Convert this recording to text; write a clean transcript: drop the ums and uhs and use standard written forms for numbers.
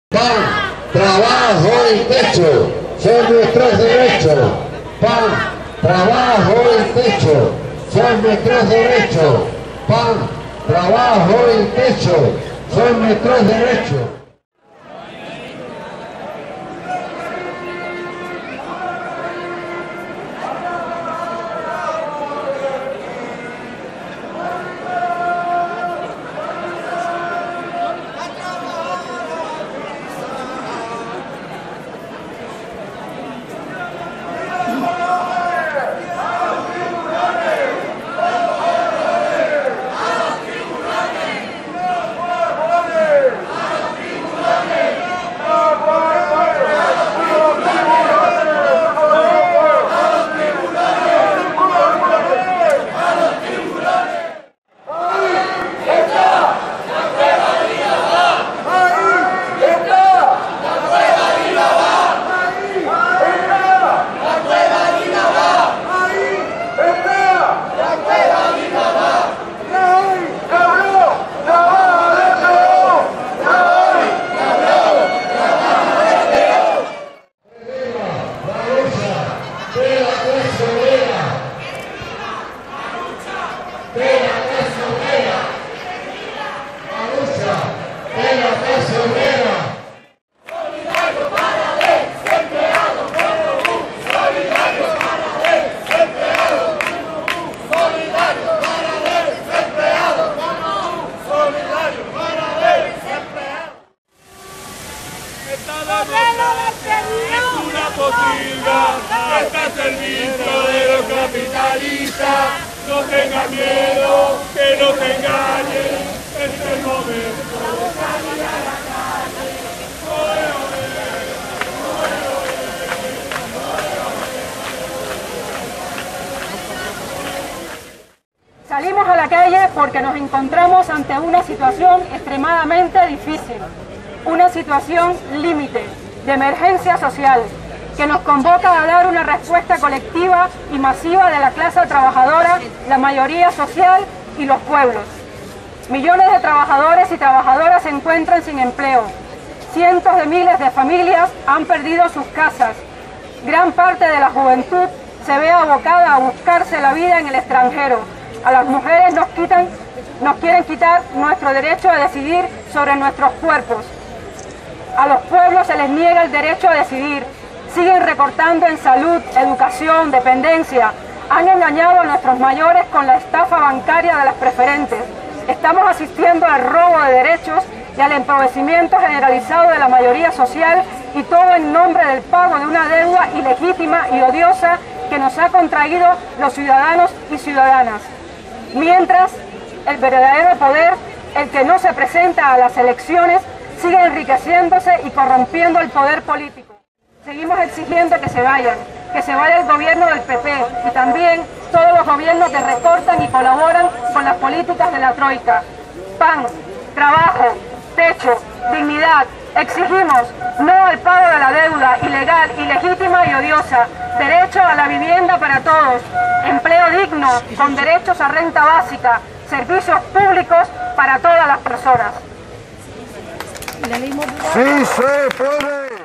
Pan, trabajo y techo son nuestros derechos. Pan, trabajo y techo son nuestros derechos. Pan, trabajo y techo son nuestros derechos. Está al servicio de los capitalistas. No tengan miedo, que no te engañen. Este es el momento de salir a la calle. Salimos a la calle porque nos encontramos ante una situación extremadamente difícil, una situación límite de emergencia social, que nos convoca a dar una respuesta colectiva y masiva de la clase trabajadora, la mayoría social y los pueblos. Millones de trabajadores y trabajadoras se encuentran sin empleo. Cientos de miles de familias han perdido sus casas. Gran parte de la juventud se ve abocada a buscarse la vida en el extranjero. A las mujeres nos quieren quitar nuestro derecho a decidir sobre nuestros cuerpos. A los pueblos se les niega el derecho a decidir. Siguen recortando en salud, educación, dependencia. Han engañado a nuestros mayores con la estafa bancaria de las preferentes. Estamos asistiendo al robo de derechos y al empobrecimiento generalizado de la mayoría social, y todo en nombre del pago de una deuda ilegítima y odiosa que nos ha contraído los ciudadanos y ciudadanas. Mientras, el verdadero poder, el que no se presenta a las elecciones, sigue enriqueciéndose y corrompiendo el poder político. Seguimos exigiendo que se vaya el gobierno del PP y también todos los gobiernos que recortan y colaboran con las políticas de la Troika. Pan, trabajo, techo, dignidad. Exigimos no al pago de la deuda ilegal, ilegítima y odiosa, derecho a la vivienda para todos, empleo digno con derechos a renta básica, servicios públicos para todas las personas. ¡Sí se puede!